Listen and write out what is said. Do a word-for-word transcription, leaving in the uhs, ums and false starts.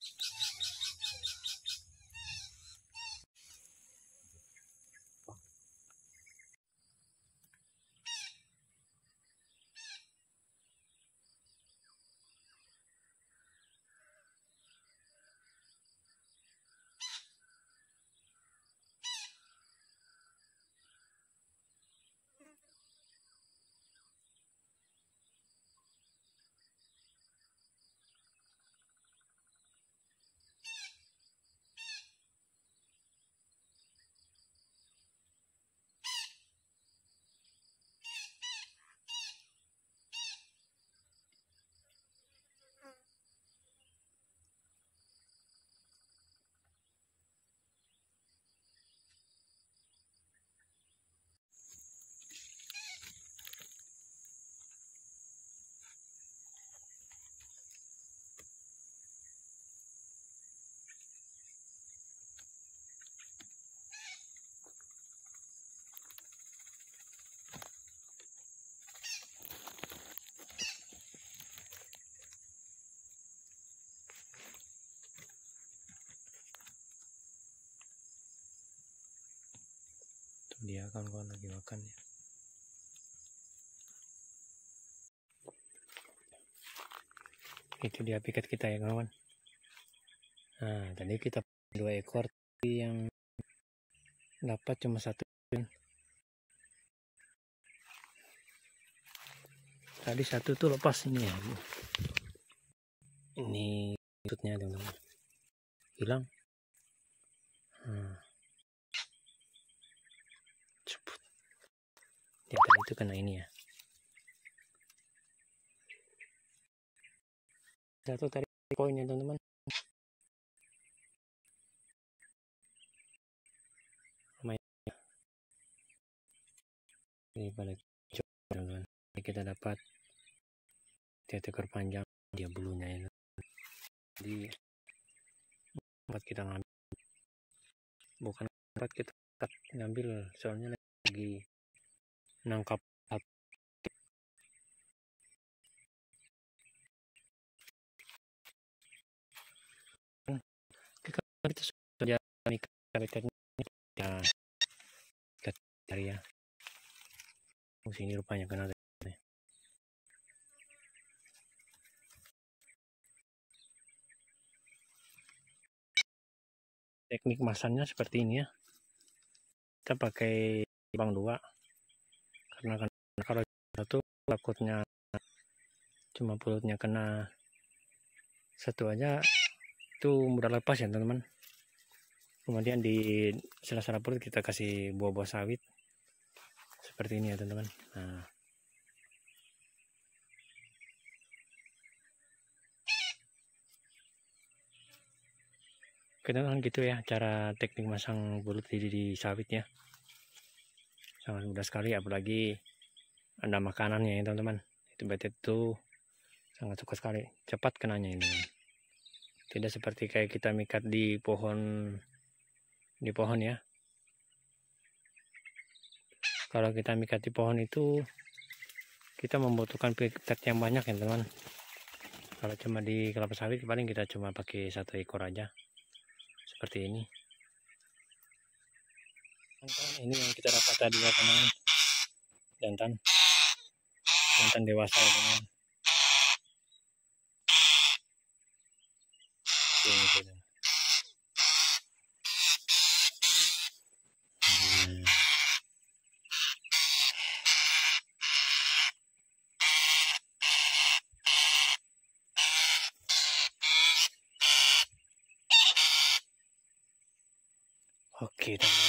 Dia kawan-kawan lagi makan ya. Itu dia pikat kita ya kawan. Nah tadi kita dua ekor, tapi yang dapat cuma satu. Tadi satu tuh lepas ini ya. Ini tutupnya teman-teman, hilang. Hmm. Cepet. Dia tadi itu kena ini ya. Satu tadi poinnya teman-teman. Ini pada teman-teman. Kita dapat ekor panjang, dia bulunya ini. Jadi tempat kita ngambil, bukan tempat kita ngambil, soalnya lagi nangkap. Kita sudah ikan ya, cari ya. Oh, sini rupanya kena. Teknik masangnya seperti ini ya. Kita pakai bang dua karena kan kalau satu takutnya cuma pelutnya kena satu aja itu mudah lepas ya teman-teman. Kemudian di sela-sela perut kita kasih buah-buah sawit seperti ini ya teman-teman. Nah, kedengaran gitu ya cara teknik masang belut di, di sawit ya. Sangat mudah sekali, apalagi ada makanannya ya teman-teman. Itu betet itu sangat suka sekali, cepat kenanya ini. Tidak seperti kayak kita mikat di pohon di pohon ya. Kalau kita mikat di pohon itu kita membutuhkan pikat yang banyak ya teman. Kalau cuma di kelapa sawit paling kita cuma pakai satu ekor aja seperti ini. Ini yang kita dapat tadi ya teman, jantan jantan dewasa ya teman. Ini, ini. Hmm. Oke teman.